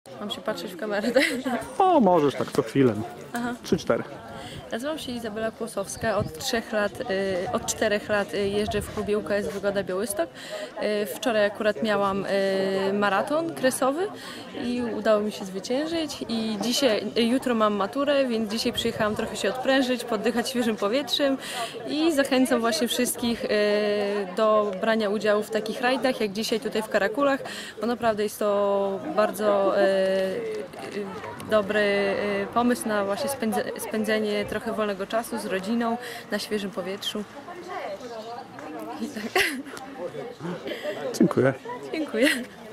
Mam się patrzeć w kamerę, tak? O, możesz tak co chwilę. Aha. 3-4. Nazywam się Izabela Kłosowska. Od 4 lat jeżdżę w klubie UKS Wygoda Białystok. Wczoraj akurat miałam maraton kresowy i udało mi się zwyciężyć. I jutro mam maturę, więc dzisiaj przyjechałam trochę się odprężyć, poddychać świeżym powietrzem i zachęcam właśnie wszystkich do brania udziału w takich rajdach, jak dzisiaj tutaj w Karakulach, bo naprawdę jest to bardzo dobry pomysł na właśnie spędzenie trochę wolnego czasu z rodziną na świeżym powietrzu. I tak. Dziękuję. Dziękuję.